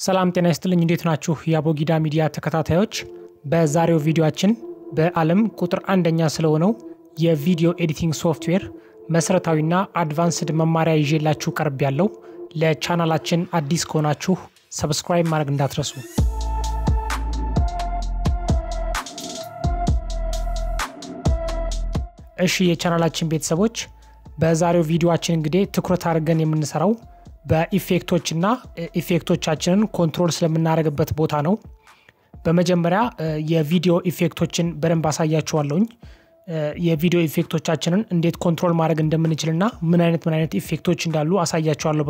ሰላም ጤና ይስጥልኝ እንዴት ናችሁ ያቦጊዳ ሚዲያ ተከታታዮች በዛሬው ቪዲዮአችን በአለም ቁጥር አንደኛ ስለሆነው የቪዲዮ ኤዲቲንግ ሶፍትዌር መሰረታዊና አድቫንስድ መማሪያ ይዤላችሁ ቀርብ ያለው ለቻናላችን አዲስ ከሆናችሁ ሰብስክራይብ ማድረግ እንዳትረሱ እሺ የቻናላችን ቤተሰቦች በዛሬው ቪዲዮአችን እንግዲህ ትኩረት አድርገን የምንሰራው በኢፌክቶችና ኢፌክቶቻችንን ኮንትሮል ስለምናደርግበት ቦታ ነው በመጀመሪያ የቪዲዮ ኢፌክቶችን በደንብ አሳያችኋለሁ የቪዲዮ ኢፌክቶቻችንን እንዴት ኮንትሮል ማድረግ እንደምንችልና ምን አይነት ኢፌክቶች እንዳሉ አሳያችኋለሁ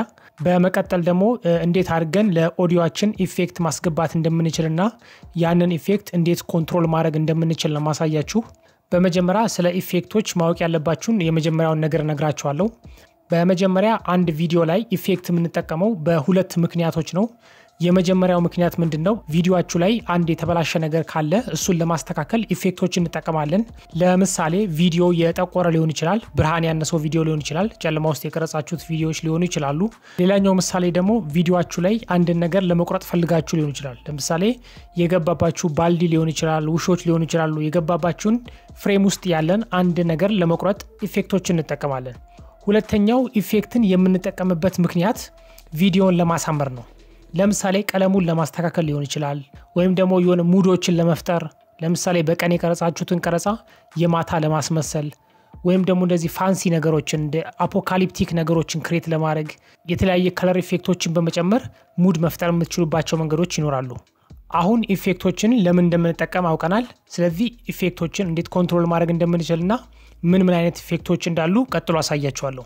በመቀጠል ደግሞ እንዴት አድርገን ለኦዲዮአችን ኢፌክት ማስገባት እንደምንችልና ያንን ኢፌክት እንዴት ኮንትሮል ማድረግ እንደምንችል ለማሳያችሁ በመጀመሪያ ስለ ኢፌክቶች ማወቅ ያለባችሁን የመጀመሪያውን ነገር ነግራችኋለሁ በመጀመሪያ አንድ ቪዲዮ ላይ ኢፌክት የምንጠቀመው በሁለት ምክንያቶች ነው የመጀመሪያው ምክንያት ምንድነው ቪዲዮአችሁ ላይ አንድ የተበላሸ ነገር ካለ እሱን ለማስተካከል ኢፌክቶችን እንጠቀማለን ለምሳሌ ቪዲዮ የጠቆረ ሊሆን ይችላል ብርሃን ያነሰው ቪዲዮ ሊሆን ይችላል ጨለማ ውስጥ የቀረጻችሁት ቪዲዮዎች ሊሆኑ ይችላሉ ሌላኛው ምሳሌ ደግሞ ቪዲዮአችሁ ላይ አንድ ነገር ለመቁረጥ ፈልጋችሁ ሊሆን ይችላል ለምሳሌ የገባባችሁ ባልዲ ሊሆን ይችላል ውሾች ሊሆኑ ይችላሉ የገባባችሁን ፍሬም ውስጥ ያለን አንድ ነገር ለመቁረጥ ኢፌክቶችን እንጠቀማለን ሁለተኛው ኢፌክትን የምንጠቀምበት ምክንያት ቪዲዮን ለማሳመር ነው ለምሳሌ ቀለሙን ለማስተካከል ሊሆን ይችላል ወይም ደግሞ የሆነ ሙዶችን ለመፍጠር ለምሳሌ በቀን የቀረጻችሁትን ቀረጻ የማታ ለማስመሰል ወይም ደግሞ እንደዚህ ፋንሲ ነገሮችን እንደ አፖካሊፕቲክ ነገሮችን ክሬት ለማድረግ የተለያየ ከለር ኢፌክቶችን በመጨመር ሙድ መፍጠር የምትችሉባቸው መንገዶች ይኖራሉ አሁን ኢፌክቶችን ለምን እንደምንጠቀም አውቀናል ስለዚህ ኢፌክቶችን እንዴት ኮንትሮል ማድረግ እንደምንችልና ምን አይነት ኢፌክቶች እንዳሉ ቀጥሎ አሳያችኋለሁ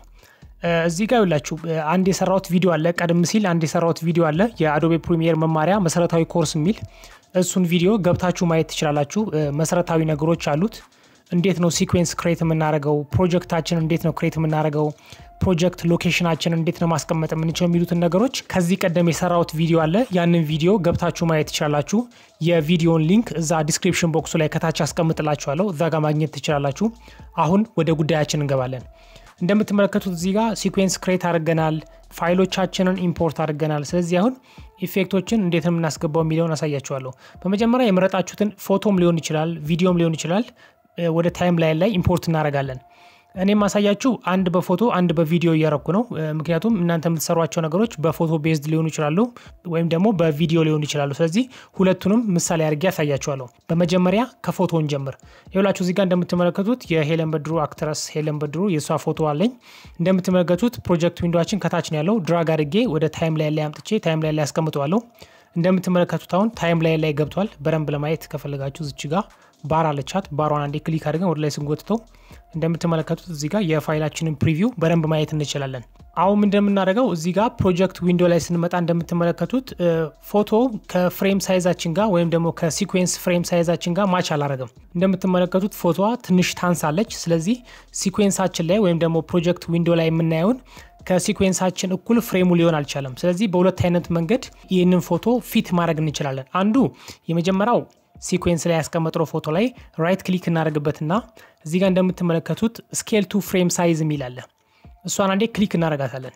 እዚህ ጋር ይላችሁ አንድ የሰራውት ቪዲዮ አለ ቀደም ሲል አንድ የሰራውት ቪዲዮ አለ የአዶቤ ፕሪሚየር መማሪያ መሰረታዊ ኮርስ የሚል እሱን ቪዲዮ ገብታችሁ ማየት ትችላላችሁ መሰረታዊ ነገሮች አሉት እንዴት ነው ሲኩዌንስ ክሬት የምናደርገው ፕሮጀክታችን እንዴት ነው ክሬት የምናደርገው ፕሮጀክት ሎኬሽናችን እንዴት ነው ማስቀመጥ የምንችለው የሚሉትን ነገሮች ከዚህ ቀደም የሰራውት ቪዲዮ አለ ያንን ቪዲዮ ገብታችሁ ማየት ትችላላችሁ የቪዲዮን ሊንክ እዛ ዲስክሪፕሽን ቦክሱ ላይ ከታች አስቀምጥላችኋለሁ እዛ ጋር ማግኘት ትችላላችሁ አሁን ወደ ጉዳያችን እንገባለን እንደምትመለከቱት እዚህ ጋር ሲኩዌንስ ክሬት አድርገናል ፋይሎቻችንን ኢምፖርት አድርገናል ስለዚህ አሁን ኢፌክቶችን እንዴት ነው የምናስገባው የሚለውን አሳያችኋለሁ በመጀመሪያ የመረጣችሁትን ፎቶም ሊሆን ይችላል ቪዲዮም ሊሆን ይችላል ወደ ታይምላይን ላይ ኢምፖርት እናደርጋለን እኔ ማሳያችሁ አንድ በፎቶ አንድ በቪዲዮ እያረኩ ነው ምክንያቱም እናንተ የምትሰሯቸው ነገሮች በፎቶ ቤዝድ ሊሆኑ ይችላሉ ወይም ደግሞ በቪዲዮ ሊሆኑ ይችላሉ ስለዚህ ሁለቱንም ምሳሌ አድርጌ አሳያችኋለሁ በመጀመሪያ ከፎቶን ጀምር ይኸውላችሁ እዚህ ጋር እንደምትመለከቱት የሄለን በድሩ አክትረስ ሄለን በድሩ የሷ ፎቶ አለኝ እንደምትመለከቱት ፕሮጀክት ዊንዶዋችን ከታች ነው ያለው ድራግ አድርጌ ወደ ታይምላይን ላይ አምጥቼ ታይምላይን ላይ አስቀምጠዋለሁ እንደምትመለከቱት አሁን ታይምላይን ላይ ገብቷል በረምብ ለማየት ከፈለጋችሁ እዚህ ጋር ባር አለቻት ባሯን አንዴ ክሊክ አድርገን ወደ ላይ ስንጎትተው እንደምትመለከቱት እዚህ ጋር የፋይላችንን ፕሪቪው በረምብ ማየት እንችላለን አሁን እንደምናደርገው እዚህ ጋር ፕሮጀክት ዊንዶው ላይ ስንመጣ እንደምትመለከቱት ፎቶ ከፍሬም ሳይዛችን ጋር ወይም ደግሞ ከሲኩዌንስ ፍሬም ሳይዛችን ጋር ማች አላደረገም እንደምትመለከቱት ፎቶዋ ትንሽ ታንሳለች ስለዚህ ሲኩዌንሳችን ላይ ወይም ደግሞ ፕሮጀክት ዊንዶው ላይ የምናየውን ከሲኩዌንሳችን እኩል ፍሬሙ ሊሆን አልቻለም ስለዚህ በሁለት አይነት መንገድ ይህንን ፎቶ ፊት ማድረግ እንችላለን አንዱ የመጀመሪያው ሲኩዌንስ ላይ ያስቀመጥነው ፎቶ ላይ ራይት ክሊክ እናደርግበትና እዚህ ጋር እንደምትመለከቱት ስኬል ቱ ፍሬም ሳይዝ የሚላል እሷን አንዴ ክሊክ እናደርጋታለን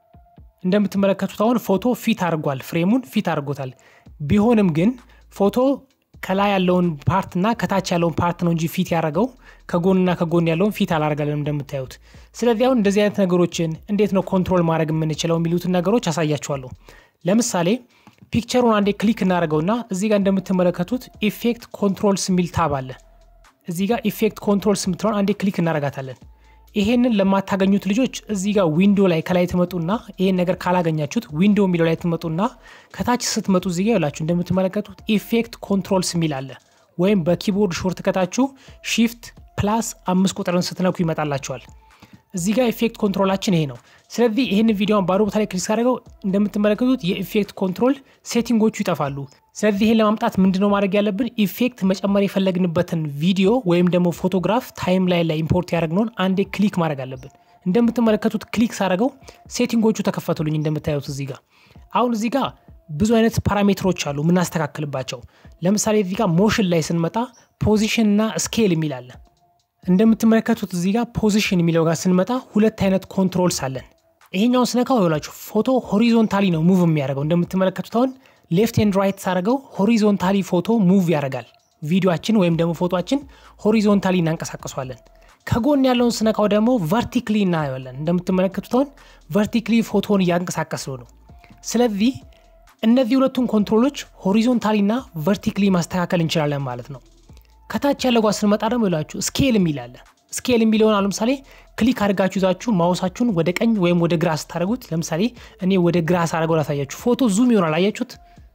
እንደምትመለከቱት አሁን ፎቶ ፊት አድርጓል ፍሬሙን ፊት አድርጎታል ቢሆንም ግን ፎቶ ከላይ ያለውን ፓርትና ከታች ያለውን ፓርት ነው እንጂ ፊት ያደረገው ከጎንና ከጎን ያለውን ፊት አላደረጋለም እንደምታዩት ስለዚህ አሁን እንደዚህ አይነት ነገሮችን እንዴት ነው ኮንትሮል ማድረግ የምንችለው የሚሉትን ነገሮች አሳያችኋለሁ ለምሳሌ ፒክቸሩን አንዴ ክሊክ እናደርገውና እዚህ ጋር እንደምትመለከቱት ኢፌክት ኮንትሮልስ የሚል ታብ አለ እዚህ ጋር ኢፌክት ኮንትሮልስ የምትለውን አንዴ ክሊክ እናደርጋታለን ይሄንን ለማታገኙት ልጆች እዚህ ጋር ዊንዶ ላይ ከላይ ተመጡና ይሄን ነገር ካላገኛችሁት ዊንዶ የሚለው ላይ ተመጡና ከታች ስትመጡ እዚህ ጋር ያላችሁ እንደምትመለከቱት ኢፌክት ኮንትሮልስ የሚል አለ ወይም በኪቦርድ ሾርት ከታችሁ shift +5 ቁጥርን ስትነኩ ይመጣላችኋል እዚህ ጋር ኢፌክት ኮንትሮላችን ይሄ ነው ስለዚህ ይሄን ቪዲዮን ባዶ ቦታ ላይ ክሊክ አድርገው እንደምትመለከቱት የኢፌክት ኮንትሮል ሴቲንጎቹ ይጠፋሉ ስለዚህ ይሄን ለማምጣት ምንድነው ማድረግ ያለብን ኢፌክት መጨመር የፈለግንበትን ቪዲዮ ወይም ደግሞ ፎቶግራፍ ታይምላይን ላይ ኢምፖርት ያደርግነውን አንዴ ክሊክ ማድረግ አለብን እንደምትመለከቱት ክሊክ ሳደርገው ሴቲንጎቹ ተከፈቱልኝ እንደምታዩት እዚህ ጋር አሁን እዚህ ጋር ብዙ አይነት ፓራሜትሮች አሉ ምን አስተካክልባቸው ለምሳሌ እዚህ ጋር ሞሽን ላይ ስንመጣ ፖዚሽን እና ስኬል የሚል አለ እንደምትመለከቱት እዚህ ጋር ፖዚሽን የሚለው ጋር ስንመጣ ሁለት አይነት ኮንትሮልስ አለን ይሄኛውን ስነካው ይኸውላችሁ ፎቶ ሆሪዞንታሊ ነው ሙቭ የሚያደርገው። እንደምትመለከቱት አሁን ሌፍት ኤንድ ራይት ሳደርገው ሆሪዞንታሊ ፎቶ ሙቭ ያደርጋል። ቪዲዮአችን ወይም ደግሞ ፎቶአችን ሆሪዞንታሊ እናንቀሳቀሷለን። ከጎን ያለውን ስነካው ደግሞ ቨርቲካሊ እናየዋለን። እንደምትመለከቱት አሁን ቨርቲካሊ ፎቶን ያንቀሳቀሰው ነው። ስለዚህ እነዚህ ሁለቱን ኮንትሮሎች ሆሪዞንታሊ እና ቨርቲካሊ ማስተካከል እንችላለን ማለት ነው። ከታች ያለው ጋር ስንመጣ ደግሞ ይላችሁ ስኬል የሚላል ስኬል የሚለውን አሁን ለምሳሌ ክሊክ አድርጋችሁ ይዛችሁ ማውሳችሁን ወደ ቀኝ ወይም ወደ ግራ ስታደርጉት ለምሳሌ እኔ ወደ ግራ ሳደርገው ላሳያችሁ ፎቶ ዙም ይሆናል አያችሁት።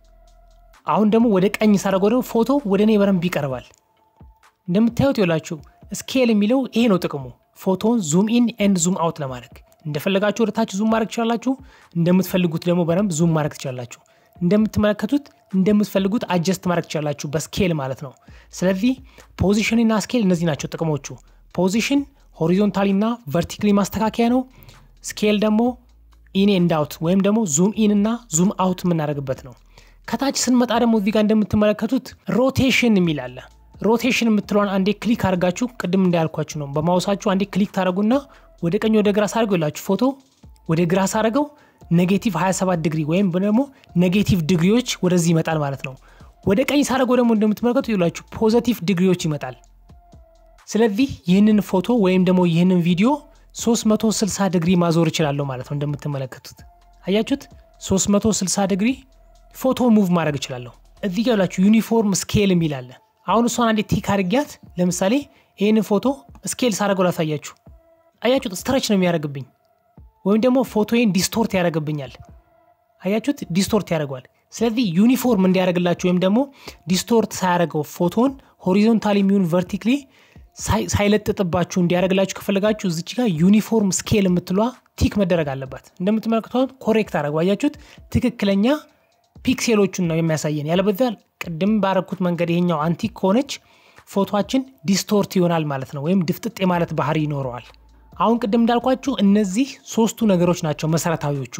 አሁን ደግሞ ወደ ቀኝ ሳደርገው ደግሞ ፎቶ ወደ እኔ በረንብ ይቀርባል። እንደምታዩት ይላችሁ ስኬል የሚለው ይሄ ነው ጥቅሙ። ፎቶን ዙም ኢን ኤንድ ዙም አውት ለማድረግ እንደፈለጋችሁ ወደ ታች ዙም ማድረግ ትችላላችሁ። እንደምትፈልጉት ደግሞ በረንብ ዙም ማድረግ ትችላላችሁ። እንደምትመለከቱት እንደምትፈልጉት አጀስት ማድረግ ትችላላችሁ በስኬል ማለት ነው። ስለዚህ ፖዚሽን እና ስኬል እነዚህ ናቸው ጥቅሞቹ። ፖዚሽን ሆሪዞንታሊ እና ቨርቲካሊ ማስተካከያ ነው። ስኬል ደግሞ ኢን ኤንድ አውት ወይም ደግሞ ዙም ኢን እና ዙም አውት የምናደርግበት ነው። ከታች ስንመጣ ደግሞ እዚህ ጋር እንደምትመለከቱት ሮቴሽን የሚል አለ። ሮቴሽን የምትለውን አንዴ ክሊክ አድርጋችሁ ቅድም እንዳልኳችሁ ነው በማውሳችሁ አንዴ ክሊክ ታደርጉና ወደ ቀኝ ወደ ግራ ሳደርገው ይላችሁ ፎቶ ወደ ግራ ሳደርገው ኔጌቲቭ 27 ዲግሪ ወይም ደግሞ ኔጌቲቭ ዲግሪዎች ወደዚህ ይመጣል ማለት ነው። ወደ ቀኝ ሳደርገው ደግሞ እንደምትመለከቱት ይላችሁ ፖዚቲቭ ዲግሪዎች ይመጣል። ስለዚህ ይህንን ፎቶ ወይም ደግሞ ይህንን ቪዲዮ 360 ዲግሪ ማዞር ይችላል ማለት ነው። እንደምትመለከቱት አያችሁት 360 ዲግሪ ፎቶ ሙቭ ማድረግ ይችላል። እዚህ ጋር ይላችሁ ዩኒፎርም ስኬል የሚል አለ። አሁን እሷን አንዴ ቲክ አድርጊያት ለምሳሌ ይሄንን ፎቶ ስኬል ሳደርገው ላሳያችሁ። አያችሁት ስትሬች ነው የሚያደርግብኝ ወይም ደግሞ ፎቶዬን ዲስቶርት ያደርግብኛል። አያችሁት ዲስቶርት ያደርጋል። ስለዚህ ዩኒፎርም እንዲያደርግላችሁ ወይም ደግሞ ዲስቶርት ሳያደርገው ፎቶን ሆሪዞንታሊ ሚውን ቨርቲካሊ ሳይለጥጥባችሁ እንዲያደርግላችሁ ከፈለጋችሁ እዚች ጋር ዩኒፎርም ስኬል የምትሏ ቲክ መደረግ አለባት። እንደምትመለከቱት ኮሬክት አደረገው። አያችሁት ትክክለኛ ፒክሴሎቹን ነው የሚያሳየን። ያለበለዚያ ቅድም ባረኩት መንገድ ይሄኛው አንቲክ ከሆነች ፎቶአችን ዲስቶርት ይሆናል ማለት ነው ወይም ድፍጥጥ ማለት ባህሪ ይኖረዋል። አሁን ቅድም እንዳልኳችሁ እነዚህ ሶስቱ ነገሮች ናቸው መሰረታዊዎቹ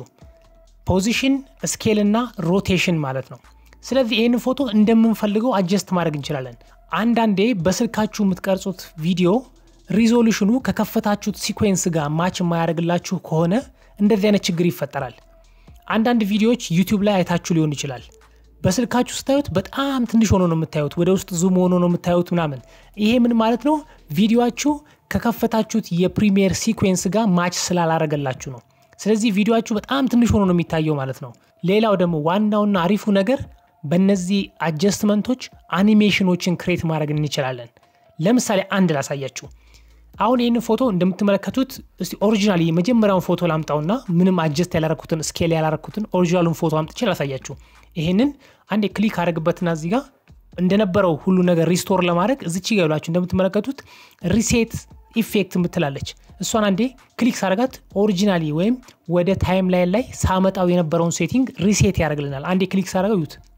ፖዚሽን፣ ስኬል እና ሮቴሽን ማለት ነው። ስለዚህ ይሄን ፎቶ እንደምንፈልገው አጀስት ማድረግ እንችላለን። አንዳንዴ በስልካችሁ የምትቀርጹት ቪዲዮ ሪዞሉሽኑ ከከፈታችሁት ሲኩዌንስ ጋር ማች የማያደርግላችሁ ከሆነ እንደዚህ አይነት ችግር ይፈጠራል። አንዳንድ ቪዲዮዎች ዩቲዩብ ላይ አይታችሁ ሊሆን ይችላል። በስልካችሁ ስታዩት በጣም ትንሽ ሆኖ ነው የምታዩት፣ ወደ ውስጥ ዙም ሆኖ ነው የምታዩት ምናምን። ይሄ ምን ማለት ነው? ቪዲዮአችሁ ከከፈታችሁት የፕሪሚየር ሲኩዌንስ ጋር ማች ስላላረገላችሁ ነው። ስለዚህ ቪዲዮአችሁ በጣም ትንሽ ሆኖ ነው የሚታየው ማለት ነው። ሌላው ደግሞ ዋናውና አሪፉ ነገር በእነዚህ አጀስትመንቶች አኒሜሽኖችን ክሬት ማድረግ እንችላለን። ለምሳሌ አንድ ላሳያችሁ። አሁን ይሄን ፎቶ እንደምትመለከቱት እስቲ ኦሪጂናሊ የመጀመሪያውን ፎቶ ላምጣውና ምንም አጀስት ያላረኩትን ስኬል ያላረኩትን ኦሪጂናሉን ፎቶ አምጥቼ ላሳያችሁ። ይሄንን አንዴ ክሊክ አድርግበትና እዚህ ጋር እንደነበረው ሁሉ ነገር ሪስቶር ለማድረግ እዚች ጋር ይላችሁ እንደምትመለከቱት ሪሴት ኢፌክት ምትላለች። እሷን አንዴ ክሊክ ሳረጋት ኦሪጂናሊ ወይም ወደ ታይምላይን ላይ ሳመጣው የነበረውን ሴቲንግ ሪሴት ያደርግልናል። አንዴ ክሊክ ሳረጋው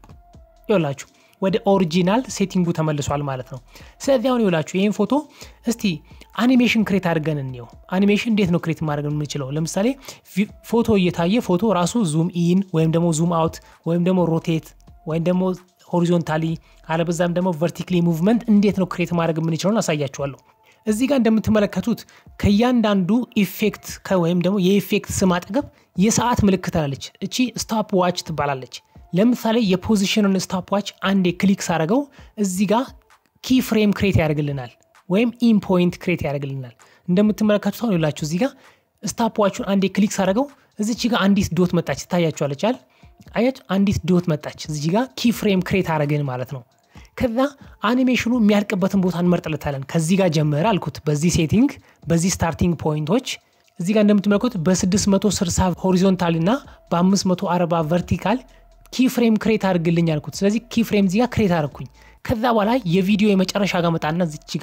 ይላችሁ ወደ ኦሪጂናል ሴቲንጉ ተመልሷል ማለት ነው። ስለዚህ አሁን ይላችሁ ይሄን ፎቶ እስቲ አኒሜሽን ክሬት አድርገን እንየው። አኒሜሽን እንዴት ነው ክሬት ማድረግ የምንችለው? ለምሳሌ ፎቶ እየታየ ፎቶ ራሱ ዙም ኢን ወይም ደግሞ ዙም አውት ወይም ደግሞ ሮቴት ወይም ደግሞ ሆሪዞንታሊ አለበዛም ደግሞ ቨርቲካሊ ሙቭመንት እንዴት ነው ክሬት ማድረግ የምንችለው አሳያችኋለሁ። እዚህ ጋር እንደምትመለከቱት ከያንዳንዱ ኢፌክት ወይም ደግሞ የኢፌክት ስም አጠገብ የሰዓት ምልክት አለች። እቺ ስቶፕ ዋች ትባላለች። ለምሳሌ የፖዚሽንን ስቶፕ ዋች አንዴ ክሊክ ሳረገው እዚህ ጋር ኪ ፍሬም ክሬት ያደርግልናል ወይም ኢን ፖይንት ክሬት ያደርግልናል። እንደምትመለከቱት አሁን ይላችሁ እዚህ ጋር ስቶፕ ዋቹን አንዴ ክሊክ ሳረገው እዚች ጋር አንዲት ዶት መጣች ታያችኋለች አይደል? አያችሁ አንዲት ዶት መጣች። እዚህ ጋር ኪ ፍሬም ክሬት አደረገን ማለት ነው። ከዛ አኒሜሽኑ የሚያልቅበትን ቦታ እንመርጥለታለን። ከዚህ ጋር ጀመረ አልኩት በዚህ ሴቲንግ በዚህ ስታርቲንግ ፖይንቶች እዚህ ጋር እንደምትመለከቱት በ660 ሆሪዞንታል እና በ540 ቨርቲካል ኪ ፍሬም ክሬት አድርግልኝ አልኩት። ስለዚህ ኪ ፍሬም እዚህ ጋር ክሬት አደረኩኝ። ከዛ በኋላ የቪዲዮ የመጨረሻ ጋር መጣና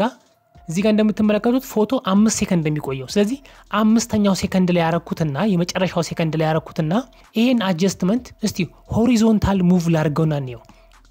እዚህ ጋር እንደምትመለከቱት ፎቶ 5 ሴከንድ እንደሚቆየው ስለዚህ 5ኛው ሴከንድ ላይ ያረኩትና የመጨረሻው ሴከንድ ላይ ያረኩትና ይሄን አጀስትመንት እስቲ ሆሪዞንታል ሙቭ ላድርገውና እንየው።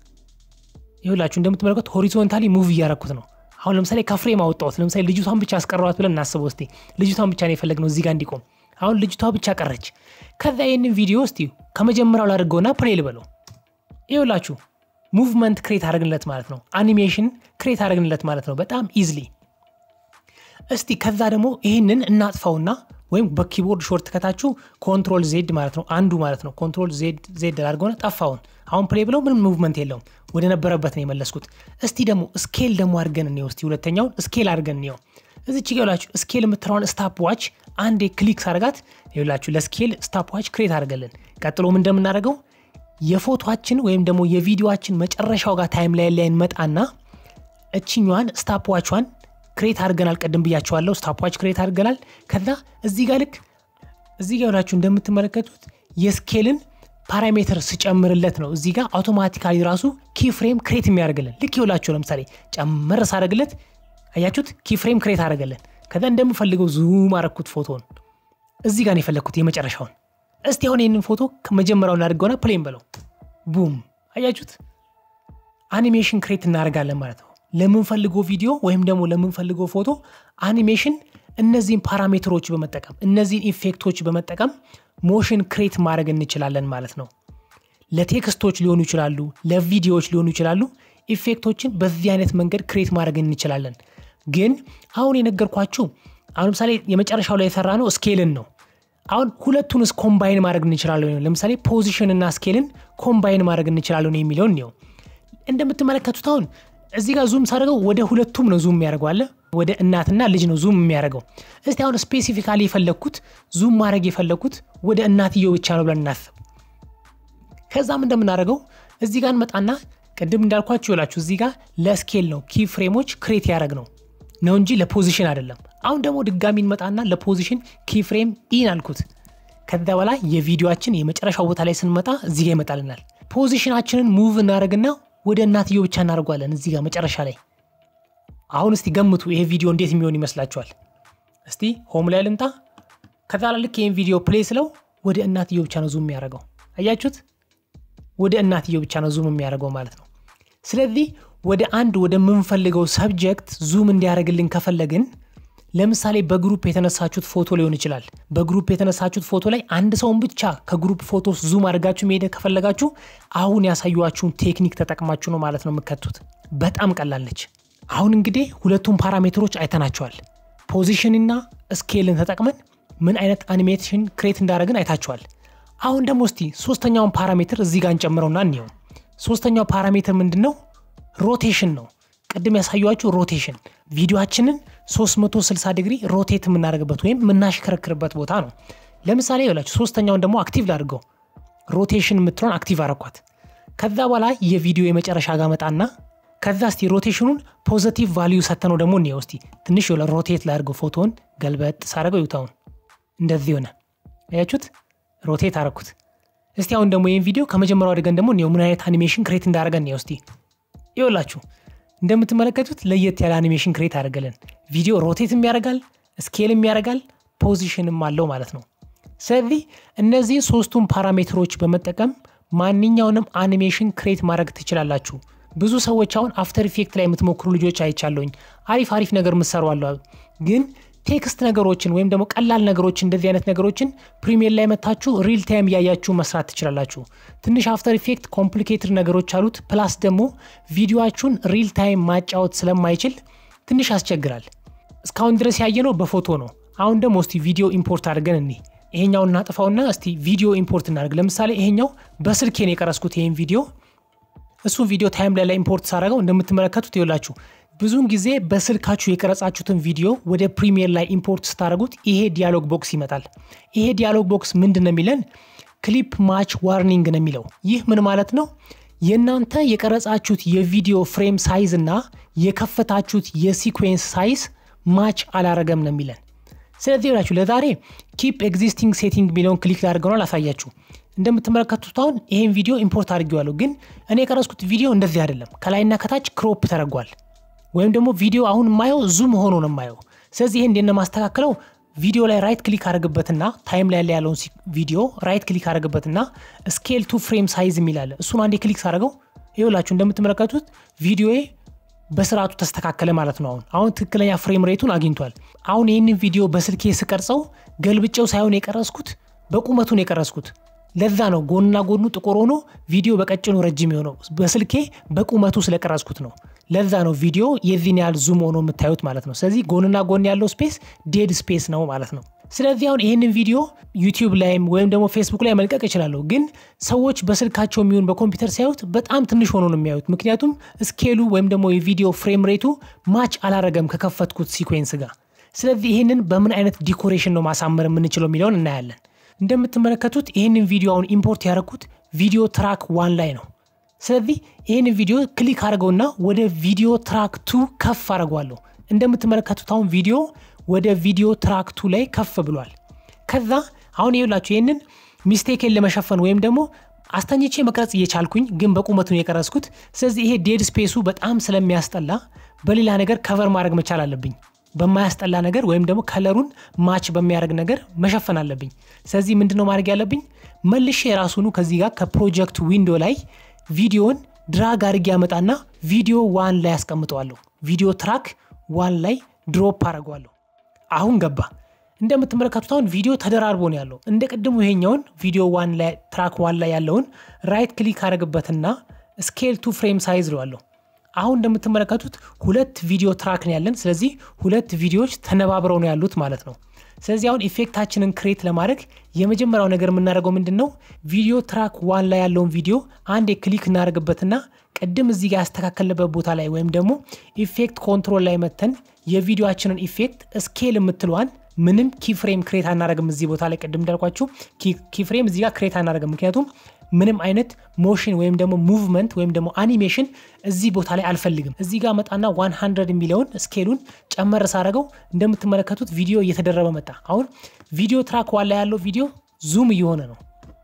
ይኸውላችሁ እንደምትመለከቱት ሆሪዞንታሊ ሙቭ እያረኩት ነው። አሁን ለምሳሌ ከፍሬም አወጣሁት። ለምሳሌ ልጅቷን ብቻ አስቀረዋት ብለን እናስበው እስቲ። ልጅቷን ብቻ ነው የፈለግነው እዚህ ጋር እንዲቆም። አሁን ልጅቷ ብቻ ቀረች። ከዛ ይሄንን ቪዲዮ እስቲ ከመጀመሪያው ላድርገውና ፕሌይ ልበለው። ይኸውላችሁ ሙቭመንት ክሬት አድርግንለት ማለት ነው። አኒሜሽን ክሬት አድርግንለት ማለት ነው በጣም ኢዝሊ። እስቲ ከዛ ደግሞ ይሄንን እናጥፋውና ወይም በኪቦርድ ሾርት ከታችሁ ኮንትሮል ዜድ ማለት ነው አንዱ ማለት ነው ኮንትሮል ዜድ አድርገውና ጠፋውን አሁን ፕሌይ ብለው ምንም ሙቭመንት የለውም ወደ ነበረበት ነው የመለስኩት እስቲ ደግሞ ስኬል ደግሞ አድርገን ነው እስቲ ሁለተኛውን ስኬል አድርገን ነው እዚች ጋላችሁ ስኬል የምትራውን ስታፕ ዋች አንዴ ክሊክ ሳርጋት ይላችሁ ለስኬል ስታፕ ዋች ክሬት አድርገልን ቀጥሎ ምን እንደምናደርገው የፎቶአችን ወይም ደግሞ የቪዲዮአችን መጨረሻው ጋር ታይም ላይ እንመጣና እቺኛዋን ስታፕ ዋቿን ክሬት አድርገናል ቀደም ብያችኋለሁ ስታፕ ዋች ክሬት አድርገናል ከዛ እዚህ ጋር ልክ እዚህ ጋር ያላችሁ እንደምትመለከቱት የስኬልን ፓራሜትር ስጨምርለት ነው እዚህ ጋር አውቶማቲካሊ ራሱ ኪ ፍሬም ክሬት የሚያደርግልን ልክ ይውላችሁ ለምሳሌ ጨመር ሳደርግለት አያችሁት ኪ ፍሬም ክሬት አደረገልን ከዛ እንደምፈልገው ዙም አረኩት ፎቶን እዚህ ጋር ነው የፈለኩት የመጨረሻውን እስቲ አሁን ይሄንን ፎቶ ከመጀመሪያው እናድርገውና ፕሌን በለው ቡም አያችሁት አኒሜሽን ክሬት እናደርጋለን ማለት ነው ለምንፈልገው ቪዲዮ ወይም ደግሞ ለምንፈልገው ፎቶ አኒሜሽን እነዚህን ፓራሜትሮች በመጠቀም እነዚህን ኢፌክቶች በመጠቀም ሞሽን ክሬት ማድረግ እንችላለን ማለት ነው ለቴክስቶች ሊሆኑ ይችላሉ ለቪዲዮዎች ሊሆኑ ይችላሉ ኢፌክቶችን በዚህ አይነት መንገድ ክሬት ማድረግ እንችላለን ግን አሁን የነገርኳችሁ አሁን ለምሳሌ የመጨረሻው ላይ የሰራ ነው ስኬልን ነው አሁን ሁለቱንስ ኮምባይን ማድረግ እንችላለን ለምሳሌ ፖዚሽን እና ስኬልን ኮምባይን ማድረግ እንችላለን የሚለውን ነው እንደምትመለከቱት አሁን እዚህ ጋር ዙም ሳደርገው ወደ ሁለቱም ነው ዙም የሚያደርገው አለ ወደ እናትና ልጅ ነው ዙም የሚያደርገው እስቲ አሁን ስፔሲፊካሊ የፈለኩት ዙም ማድረግ የፈለኩት ወደ እናትየው ብቻ ነው ብለን እናስብ ከዛም እንደምናደርገው እዚህ ጋር እንመጣና ቀደም እንዳልኳችሁ ይላችሁ እዚህ ጋር ለስኬል ነው ኪ ፍሬሞች ክሬት ያደርግ ነው እንጂ ለፖዚሽን አይደለም አሁን ደግሞ ድጋሚ እንመጣና ለፖዚሽን ኪ ፍሬም ኢን አልኩት ከዛ በኋላ የቪዲዮአችን የመጨረሻው ቦታ ላይ ስንመጣ እዚህ ጋር ይመጣልናል ፖዚሽናችንን ሙቭ እናደርግና ወደ እናትየው ብቻ እናደርጋለን እዚህ ጋር መጨረሻ ላይ አሁን እስቲ ገምቱ ይሄ ቪዲዮ እንዴት የሚሆን ይመስላችኋል እስቲ ሆም ላይ ልምጣ ከዛ ልክ ይሄን ቪዲዮ ፕሌይ ስለው ወደ እናትየው ብቻ ነው ዙም የሚያደርገው አያችሁት ወደ እናትየው ብቻ ነው ዙም የሚያደርገው ማለት ነው ስለዚህ ወደ አንድ ወደ ምንፈልገው ሰብጀክት ዙም እንዲያደርግልን ከፈለግን ለምሳሌ በግሩፕ የተነሳችሁት ፎቶ ሊሆን ይችላል በግሩፕ የተነሳችሁት ፎቶ ላይ አንድ ሰውን ብቻ ከግሩፕ ፎቶስ ዙም አድርጋችሁ መሄድ ከፈለጋችሁ አሁን ያሳዩዋችሁን ቴክኒክ ተጠቅማችሁ ነው ማለት ነው የምትከቱት በጣም ቀላል ነች አሁን እንግዲህ ሁለቱም ፓራሜትሮች አይተናቸዋል ፖዚሽን እና ስኬልን ተጠቅመን ምን አይነት አኒሜሽን ክሬት እንዳደረግን አይታችኋል አሁን ደግሞ እስቲ ሶስተኛውን ፓራሜትር እዚህ ጋር እንጨምረውና እንየው ሶስተኛው ፓራሜትር ምንድነው ሮቴሽን ነው ቀደም ያሳዩዋችሁ ሮቴሽን ቪዲዮአችንን 360 ዲግሪ ሮቴት የምናደርግበት ወይም የምናሽከረክርበት ቦታ ነው ለምሳሌ ይላችሁ ሶስተኛውን ደግሞ አክቲቭ ላድርገው ሮቴሽን የምትሆን አክቲቭ አረኳት ከዛ በኋላ የቪዲዮ የመጨረሻ ጋር መጣና ከዛ እስቲ ሮቴሽኑን ፖዚቲቭ ቫልዩ ሰተነው ደግሞ እንየው እስቲ ትንሽ ሮቴት ላድርገው ፎቶን ገልበጥ ሳደርገው ይውታውን እንደዚህ ሆነ አያችሁት ሮቴት አረኩት እስቲ አሁን ደግሞ ይሄን ቪዲዮ ከመጀመሪያው አድርገን ደግሞ እንየው ምን አይነት አኒሜሽን ክሬት እንዳደረገን እንየው እስቲ ይውላችሁ እንደምትመለከቱት ለየት ያለ አኒሜሽን ክሬት አድርገልን ቪዲዮ ሮቴትም ያደርጋል ስኬልም ያደርጋል ፖዚሽንም አለው ማለት ነው ስለዚህ እነዚህ ሶስቱን ፓራሜትሮች በመጠቀም ማንኛውንም አኒሜሽን ክሬት ማድረግ ትችላላችሁ ብዙ ሰዎች አሁን አፍተር ኢፌክት ላይ የምትሞክሩ ልጆች አይቻለሁኝ አሪፍ ነገር መስራው አለው ግን ቴክስት ነገሮችን ወይም ደግሞ ቀላል ነገሮችን እንደዚህ አይነት ነገሮችን ፕሪሚየር ላይ መታችሁ ሪል ታይም ያያችሁ መስራት ትችላላችሁ ትንሽ አፍተር ኢፌክት ኮምፕሊኬትድ ነገሮች አሉት ፕላስ ደግሞ ቪዲዮአችሁን ሪል ታይም ማጫወት ስለማይችል ትንሽ ያስቸግራል እስካሁን ድረስ ያየነው በፎቶ ነው አሁን ደግሞ እስቲ ቪዲዮ ኢምፖርት አድርገን እንይ ይሄኛውን እናጥፋውና እስቲ ቪዲዮ ኢምፖርት እናድርግ ለምሳሌ ይሄኛው በስልኬ ነው የቀረስኩት ይሄን ቪዲዮ እሱን ቪዲዮ ታይም ላይ ኢምፖርት ሳደርገው እንደምትመለከቱት ይውላችሁ ብዙን ጊዜ በስልካችሁ የቀረጻችሁትን ቪዲዮ ወደ ፕሪሚየር ላይ ኢምፖርት ስታደርጉት ይሄ ዲያሎግ ቦክስ ይመጣል ይሄ ዲያሎግ ቦክስ ምንድነው የሚለን ክሊፕ ማች ዋርኒንግ ነው የሚለው ይህ ምን ማለት ነው የናንተ የቀረጻችሁት የቪዲዮ ፍሬም ሳይዝ እና የከፈታችሁት የሲኩዌንስ ሳይዝ ማች አላረገም ነው የሚለን ስለዚህ ይላችሁ ለዛሬ ኪፕ ኤግዚስቲንግ ሴቲንግ ሚሊዮን ክሊክ ላድርገውና ላሳያችሁ እንደምትመለከቱት አሁን ይሄን ቪዲዮ ኢምፖርት አድርጌዋለሁ ግን እኔ የቀረጽኩት ቪዲዮ እንደዚህ አይደለም ከላይና ከታች ክሮፕ ተደርጓል ወይም ደግሞ ቪዲዮ አሁን ማየው ዙም ሆኖ ነው ማየው ስለዚህ ይሄን እንደነ ማስተካከለው ቪዲዮ ላይ ራይት ክሊክ አድርገበትና ታይም ላይ ያለውን ቪዲዮ ራይት ክሊክ አድርገበትና ስኬል ቱ ፍሬም ሳይዝ የሚላል እሱን አንዴ ክሊክ ሳደርገው ይኸውላችሁ እንደምትመለከቱት ቪዲዮዬ በስርዓቱ ተስተካከለ ማለት ነው አሁን ትክክለኛ ፍሬም ሬቱን አግኝቷል አሁን ይሄንን ቪዲዮ በስልኬ ስቀርጸው ገልብጬው ሳይሆን የቀረስኩት በቁመቱ ነው የቀረስኩት ለዛ ነው ጎንና ጎኑ ጥቁር ሆኖ ቪዲዮ በቀጭኑ ረጅም ይሆነው በስልኬ በቁመቱ ስለቀረስኩት ነው ለዛ ነው ቪዲዮ የዚህን ያህል ዙም ሆኖ የምታዩት ማለት ነው። ስለዚህ ጎንና ጎን ያለው ስፔስ ዴድ ስፔስ ነው ማለት ነው። ስለዚህ አሁን ይሄንን ቪዲዮ ዩቲዩብ ላይም ወይም ደግሞ ፌስቡክ ላይ መልቀቅ ይችላል፣ ግን ሰዎች በስልካቸው የሚሆን በኮምፒውተር ሲያዩት በጣም ትንሽ ሆኖ ነው የሚያዩት። ምክንያቱም ስኬሉ ወይም ደግሞ የቪዲዮ ፍሬም ሬቱ ማች አላረገም ከከፈትኩት ሲኩዌንስ ጋር። ስለዚህ ይሄንን በምን አይነት ዲኮሬሽን ነው ማሳመር የምንችለው የሚለውን እናያለን። እንደምትመለከቱት ይሄንን ቪዲዮ አሁን ኢምፖርት ያደረኩት ቪዲዮ ትራክ 1 ላይ ነው። ስለዚህ ይሄንን ቪዲዮ ክሊክ አድርገውና ወደ ቪዲዮ ትራክ 2 ከፍ አድርጓለሁ። እንደምትመለከቱት አሁን ቪዲዮ ወደ ቪዲዮ ትራክ 2 ላይ ከፍ ብሏል። ከዛ አሁን ይኸውላችሁ ይሄንን ሚስቴክን ለመሸፈን ወይም ደግሞ አስተኝቼ መቅረጽ እየቻልኩኝ ግን በቁመቱ ነው የቀረጽኩት። ስለዚህ ይሄ ዴድ ስፔሱ በጣም ስለሚያስጠላ በሌላ ነገር ከቨር ማድረግ መቻል አለብኝ። በማያስጠላ ነገር ወይም ደግሞ ከለሩን ማች በሚያደርግ ነገር መሸፈን አለብኝ። ስለዚህ ምንድነው ማድረግ ያለብኝ? መልሼ ራሱኑ ከዚህ ጋር ከፕሮጀክት ዊንዶ ላይ ቪዲዮን ድራግ አድርጌ ያመጣና ቪዲዮ 1 ላይ አስቀምጠዋለሁ። ቪዲዮ ትራክ 1 ላይ ድሮፕ አደርገዋለሁ። አሁን ገባ። እንደምትመለከቱት አሁን ቪዲዮ ተደራርቦ ነው ያለው። እንደ ቀድሞ ይሄኛውን ቪዲዮ 1 ላይ ትራክ 1 ላይ ያለውን ራይት ክሊክ አደርግበትና ስኬል ቱ ፍሬም ሳይዝ ለዋለሁ። አሁን እንደምትመለከቱት ሁለት ቪዲዮ ትራክ ነው ያለን። ስለዚህ ሁለት ቪዲዮዎች ተነባብረው ነው ያሉት ማለት ነው። ስለዚህ አሁን ኢፌክታችንን ክሬት ለማድረግ የመጀመሪያው ነገር የምናደርገው ምንድነው? ቪዲዮ ትራክ 1 ላይ ያለውን ቪዲዮ አንዴ ክሊክ እናደርግበትና ቀድም እዚህ ጋር ያስተካከለበት ቦታ ላይ ወይም ደግሞ ኢፌክት ኮንትሮል ላይ መተን የቪዲዮአችንን ኢፌክት ስኬል የምትለዋን ምንም ኪፍሬም ክሬት አናደርግም። እዚህ ቦታ ላይ ቀድም እንዳልኳችሁ ኪፍሬም እዚህ ጋር ክሬት አናደርግም። ምክንያቱም ምንም አይነት ሞሽን ወይም ደግሞ ሙቭመንት ወይም ደግሞ አኒሜሽን እዚህ ቦታ ላይ አልፈልግም። እዚህ ጋር መጣና 100 የሚለውን ስኬሉን ጨመር ሳደርገው እንደምትመለከቱት ቪዲዮ እየተደረበ መጣ። አሁን ቪዲዮ ትራክ 1 ላይ ያለው ቪዲዮ ዙም እየሆነ ነው።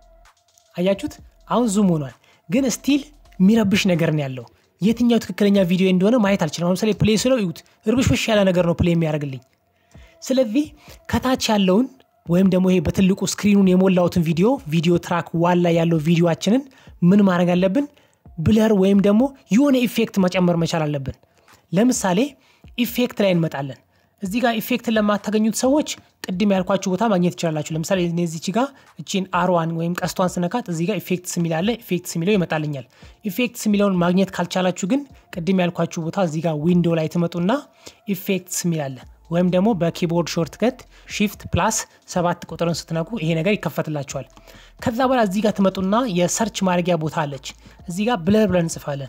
አያችሁት? አሁን ዙም ሆኗል፣ ግን ስቲል የሚረብሽ ነገር ነው ያለው። የትኛው ትክክለኛ ቪዲዮ እንደሆነ ማየት አልችልም። ለምሳሌ ፕሌይ ስለው ይዩት፣ እርብሽብሽ ያለ ነገር ነው ፕሌይ የሚያደርግልኝ። ስለዚህ ከታች ያለውን ወይም ደግሞ ይሄ በትልቁ ስክሪኑን የሞላውትን ቪዲዮ ትራክ 1 ላይ ያለው ቪዲዮአችንን ምን ማድረግ አለብን? ብለር ወይም ደግሞ የሆነ ኢፌክት መጨመር መቻል አለብን። ለምሳሌ ኢፌክት ላይ እንመጣለን። እዚህ ጋር ኢፌክትን ለማታገኙት ሰዎች ቅድም ያልኳችሁ ቦታ ማግኘት ይችላልላችሁ። ለምሳሌ እዚህ ጋር እቺን አርዋን ወይም ቀስቷን ስነካት እዚህ ጋር ኢፌክትስ የሚል አለ። ኢፌክትስ የሚለው ይመጣልኛል። ኢፌክትስ የሚለውን ማግኘት ካልቻላችሁ ግን ቅድም ያልኳችሁ ቦታ እዚህ ጋር ዊንዶ ላይ ትመጡና ኢፌክትስ የሚል አለ። ወይም ደግሞ በኪቦርድ ሾርትከት ሺፍት ፕላስ 7 ቁጥርን ስትነኩ ይሄ ነገር ይከፈትላችኋል። ከዛ በኋላ እዚህ ጋር ትመጡና የሰርች ማድረጊያ ቦታ አለች። እዚህ ጋር ብለር ብለን እንጽፋለን።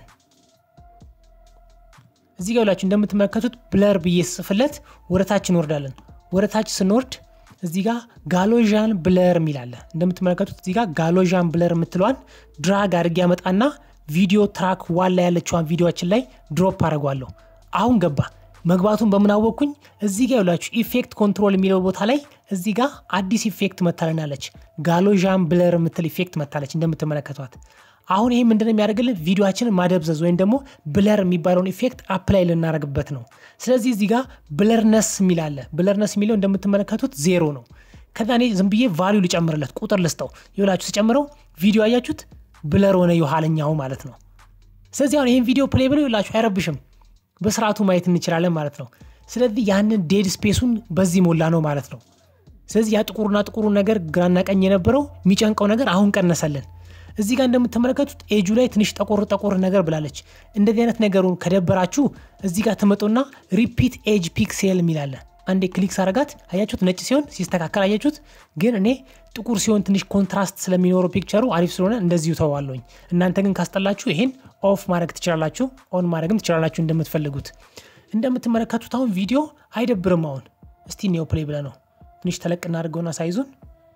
እዚህ ጋር ሁላችሁ እንደምትመለከቱት ብለር ብዬ ጽፍለት ወደታች እንወርዳለን። ወደታች ስንወርድ እዚህ ጋር ጋሎዣን ብለር የሚል አለ። እንደምትመለከቱት እዚህ ጋር ጋሎዣን ብለር የምትለዋን ድራግ አድርጌ ያመጣና ቪዲዮ ትራክ 1 ላይ ያለችዋን ቪዲዮአችን ላይ ድሮፕ አደርገዋለሁ። አሁን ገባ። መግባቱን በመናወቅኩኝ እዚህ ጋር ያላችሁ ኢፌክት ኮንትሮል የሚለው ቦታ ላይ እዚህ ጋር አዲስ ኢፌክት መታለናለች። ጋሎዣን ብለር የምትል ኢፌክት መታለች እንደምትመለከቷት። አሁን ይሄ ምንድነው የሚያደርግልን? ቪዲዮአችንን ማደብዘዝ ወይም ደግሞ ብለር የሚባለውን ኢፌክት አፕላይ ልናደርግበት ነው። ስለዚህ እዚህ ጋር ብለርነስ የሚል አለ። ብለርነስ የሚለው እንደምትመለከቱት 0 ነው። ከዛ እኔ ዝም ብዬ ቫልዩ ልጨምርለት ቁጥር ልስጠው። ይኸውላችሁ ስጨምረው ቪዲዮ አያችሁት ብለር ሆነ የኋለኛው ማለት ነው። ስለዚህ አሁን ይሄን ቪዲዮ ፕሌይ ብለው ይኸውላችሁ አይረብሽም፣ በስርዓቱ ማየት እንችላለን ማለት ነው። ስለዚህ ያንን ዴድ ስፔሱን በዚህ ሞላ ነው ማለት ነው። ስለዚህ ያ ጥቁርና ጥቁሩ ነገር ግራና ቀኝ የነበረው የሚጨንቀው ነገር አሁን ቀነሰልን። እዚህ ጋር እንደምትመለከቱት ኤጁ ላይ ትንሽ ጠቆር ነገር ብላለች። እንደዚህ አይነት ነገሩን ከደበራችሁ እዚህ ጋር ተመጡና ሪፒት ኤጅ ፒክሴል የሚላለ አንዴ ክሊክ ሳረጋት አያችሁት ነጭ ሲሆን ሲስተካከል አያችሁት። ግን እኔ ጥቁር ሲሆን ትንሽ ኮንትራስት ስለሚኖረው ፒክቸሩ አሪፍ ስለሆነ እንደዚሁ ተዋለሁኝ። እናንተ ግን ካስጠላችሁ ይሄን ኦፍ ማድረግ ትችላላችሁ፣ ኦን ማድረግም ትችላላችሁ እንደምትፈልጉት። እንደምትመለከቱት አሁን ቪዲዮ አይደብርም። አሁን እስቲ ኒው ፕሌይ ብለ ነው ትንሽ ተለቅ እናድርገውና ሳይዙን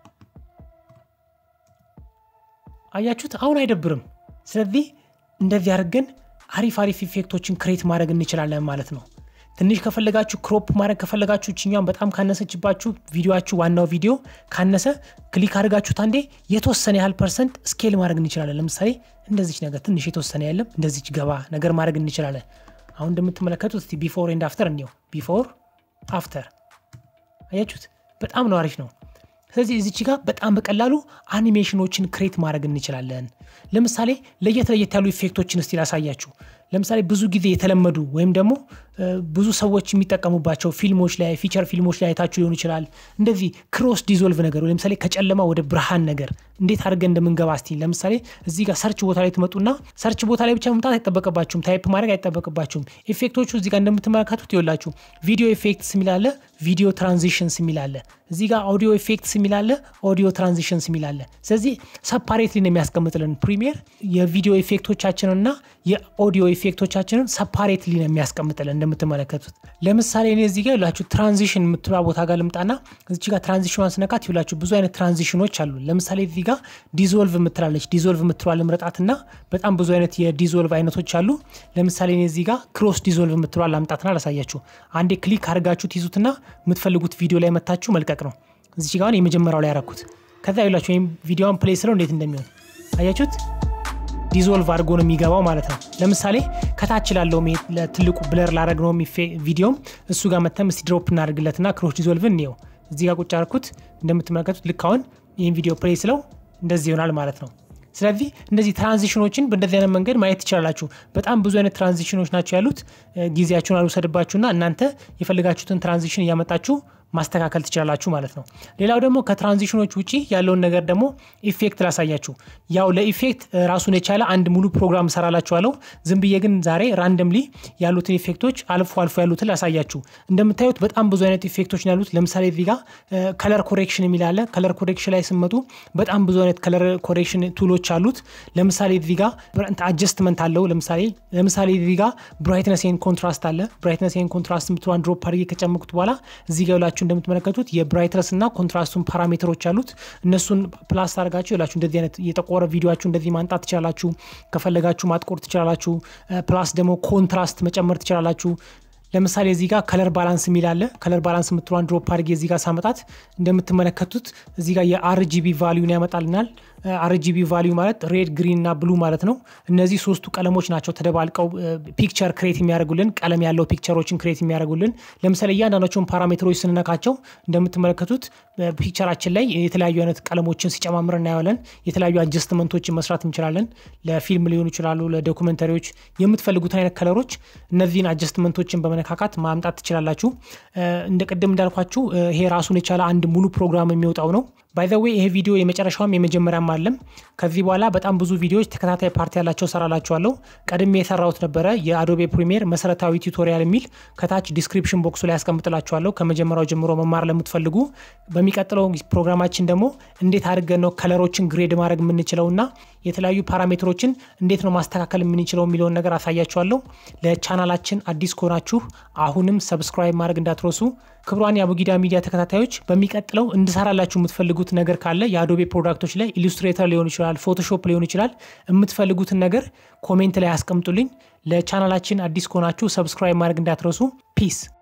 አያችሁት አሁን አይደብርም። ስለዚህ እንደዚህ አድርገን አሪፍ ኢፌክቶችን ክሬት ማድረግ እንችላለን ማለት ነው። ትንሽ ከፈለጋችሁ ክሮፕ ማድረግ ከፈለጋችሁ እቺኛውን በጣም ካነሰችባችሁ ቪዲዮአችሁ ዋናው ቪዲዮ ካነሰ ክሊክ አድርጋችሁ ታንዴ የተወሰነ ያህል ፐርሰንት ስኬል ማድረግ እንችላለን። ለምሳሌ እንደዚህ ነገር ትንሽ የተወሰነ ያለም እንደዚህ ገባ ነገር ማድረግ እንችላለን። አሁን እንደምትመለከቱት እስቲ ቢፎር ኤንድ አፍተር እንየው። ቢፎር አፍተር አያችሁት በጣም ነው አሪፍ ነው። ስለዚህ እዚች ጋር በጣም በቀላሉ አኒሜሽኖችን ክሬት ማድረግ እንችላለን። ለምሳሌ ለየት ያሉ ኢፌክቶችን እስቲ ላሳያችሁ። ለምሳሌ ብዙ ጊዜ የተለመዱ ወይም ደግሞ ብዙ ሰዎች የሚጠቀሙባቸው ፊልሞች ላይ ፊቸር ፊልሞች ላይ አይታችሁ ሊሆን ይችላል እንደዚህ ክሮስ ዲዞልቭ ነገር ለምሳሌ ከጨለማ ወደ ብርሃን ነገር እንዴት አድርገን እንደምንገባ እስቲ ለምሳሌ እዚህ ጋር ሰርች ቦታ ላይ ትመጡና ሰርች ቦታ ላይ ብቻ መምጣት አይጠበቅባችሁም ታይፕ ማድረግ አይጠበቅባችሁም ኢፌክቶቹ እዚህ ጋር እንደምትመለከቱት ይወላችሁ ቪዲዮ ኢፌክትስ የሚላለ ቪዲዮ ትራንዚሽንስ የሚላለ እዚህ ጋር ኦዲዮ ኢፌክትስ የሚላለ ኦዲዮ ትራንዚሽንስ የሚላለ ስለዚህ ሰፓሬትሊ ነው የሚያስቀምጥልን ፕሪሚየር የቪዲዮ ኢፌክቶቻችንና የኦዲዮ ኢፌክቶቻችንን ሰፓሬትሊ ነው የሚያስቀምጥልን እንደምትመለከቱት ለምሳሌ እኔ እዚህ ጋር ይላችሁ ትራንዚሽን የምትባ ቦታ ጋር ልምጣና እዚህ ጋር ትራንዚሽኗን ስነካት ይላችሁ ብዙ አይነት ትራንዚሽኖች አሉ ለምሳሌ እዚህ ጋር ዲዞልቭ የምትላለች ዲዞልቭ የምትባል ምረጣትና በጣም ብዙ አይነት የዲዞልቭ አይነቶች አሉ ለምሳሌ እኔ እዚህ ጋር ክሮስ ዲዞልቭ የምትባል አምጣትና ላሳያችሁ አንዴ ክሊክ አድርጋችሁ ትይዙትና የምትፈልጉት ቪዲዮ ላይ መታችሁ መልቀቅ ነው እዚህ ጋር የመጀመሪያው ላይ ያረኩት ከዛ ይላችሁ ወይም ቪዲዮውን ፕሌይ ስለው እንዴት እንደሚሆን አያችሁት ዲዞልቭ አድርጎ ነው የሚገባው ማለት ነው ለምሳሌ ከታች ላለው ለትልቁ ብለር ላደርግ ነው ቪዲዮም እሱ ጋር መተም እስቲ ድሮፕ እናደርግለትና ክሮስ ዲዞልቭን ነው እዚህ ጋር ቁጭ አድርኩት እንደምትመለከቱት ልክ አሁን ይሄን ቪዲዮ ፕሌይ ስለው እንደዚህ ይሆናል ማለት ነው ስለዚህ እንደዚህ ትራንዚሽኖችን በእንደዚህ አይነት መንገድ ማየት ትችላላችሁ በጣም ብዙ አይነት ትራንዚሽኖች ናቸው ያሉት ጊዜያችሁን አልወሰድባችሁና እናንተ የፈልጋችሁትን ትራንዚሽን ያመጣችሁ ማስተካከል ትችላላችሁ ማለት ነው ሌላው ደግሞ ከትራንዚሽኖች ውጪ ያለውን ነገር ደግሞ ኢፌክት ላሳያችሁ ያው ለኢፌክት ራሱን የቻለ አንድ ሙሉ ፕሮግራም ሰራላችኋለሁ ዝም ብዬ ግን ዛሬ ራንደምሊ ያሉትን ኢፌክቶች አልፎ ያሉትን ላሳያችሁ እንደምታዩት በጣም ብዙ አይነት ኢፌክቶች ያሉት ለምሳሌ እዚህ ጋር ከለር ኮሬክሽን የሚላለ ከለር ኮሬክሽን ላይ ስመጡ በጣም ብዙ አይነት ከለር ኮሬክሽን ቱሎች አሉት ለምሳሌ እዚህ ጋር አጀስትመንት አለው ለምሳሌ እዚህ ጋር ብራይትነስ ኤንድ ኮንትራስት አለ ብራይትነስ ኤንድ ኮንትራስት ምትዋን ድሮፕ አድርጌ ከጨመቁት በኋላ እዚህ ጋር እንደምትመለከቱት የብራይትነስ እና ኮንትራስቱን ፓራሜትሮች አሉት እነሱን ፕላስ አድርጋችሁ ይላችሁ እንደዚህ አይነት የጠቆረ ቪዲዮአችሁ እንደዚህ ማንጣት ትችላላችሁ ከፈለጋችሁ ማጥቆር ትችላላችሁ ፕላስ ደግሞ ኮንትራስት መጨመር ትችላላችሁ ለምሳሌ እዚህ ጋር ከለር ባላንስ የሚላለ ከለር ባላንስ ምትሯን ድሮፕ አድርጌ እዚህ ጋር ሳመጣት እንደምትመለከቱት እዚህ ጋር የአርጂቢ ቫልዩን ያመጣልናል አርጂቢ ቫልዩ ማለት ሬድ ግሪን እና ብሉ ማለት ነው እነዚህ ሶስቱ ቀለሞች ናቸው ተደባልቀው ፒክቸር ክሬት የሚያደርጉልን ቀለም ያለው ፒክቸሮችን ክሬት የሚያደርጉልን ለምሳሌ ያንዳንዶቹን ፓራሜትሮች ስንነካቸው እንደምትመለከቱት ፒክቸራችን ላይ የተለያዩ አይነት ቀለሞችን ሲጨማምር እናያለን የተለያዩ አጀስትመንቶችን መስራት እንችላለን ለፊልም ሊሆን ይችላሉ ለዶኩሜንተሪዎች የምትፈልጉት አይነት ከለሮች እነዚህን አጀስትመንቶችን በመነካካት ማምጣት ትችላላችሁ እንደ ቀደም እንዳልኳችሁ ይሄ ራሱን የቻለ አንድ ሙሉ ፕሮግራም የሚወጣው ነው ባይ ዘ ዌይ ይሄ ቪዲዮ የመጨረሻውም የመጀመሪያም አይደለም ከዚህ በኋላ በጣም ብዙ ቪዲዮዎች ተከታታይ ፓርቲ ያላቸው ሰራላችኋለሁ ቀድሜ የሰራሁት ነበር የአዶቤ ፕሪሚየር መሰረታዊ ቲዩቶሪያል የሚል ከታች ዲስክሪፕሽን ቦክሱ ላይ ያስቀምጥላችኋለሁ ከመጀመሪያው ጀምሮ መማር ለምትፈልጉ በሚቀጥለው ፕሮግራማችን ደግሞ እንዴት አድርገን ነው ከለሮችን ግሬድ ማድረግ የምንችለውና የተለያዩ ፓራሜትሮችን እንዴት ነው ማስተካከል የምንችለው የሚለውን ነገር አሳያችኋለሁ ለቻናላችን አዲስ ከሆናችሁ አሁንም ሰብስክራይብ ማድረግ እንዳትረሱ ክብሯን የአቡጊዳ ሚዲያ ተከታታዮች በሚቀጥለው እንድሰራላችሁ የምትፈልጉት ነገር ካለ የአዶቤ ፕሮዳክቶች ላይ ኢሉስትሬተር ሊሆን ይችላል ፎቶሾፕ ሊሆን ይችላል የምትፈልጉትን ነገር ኮሜንት ላይ አስቀምጡልኝ ለቻናላችን አዲስ ከሆናችሁ ሰብስክራይብ ማድረግ እንዳትረሱ ፒስ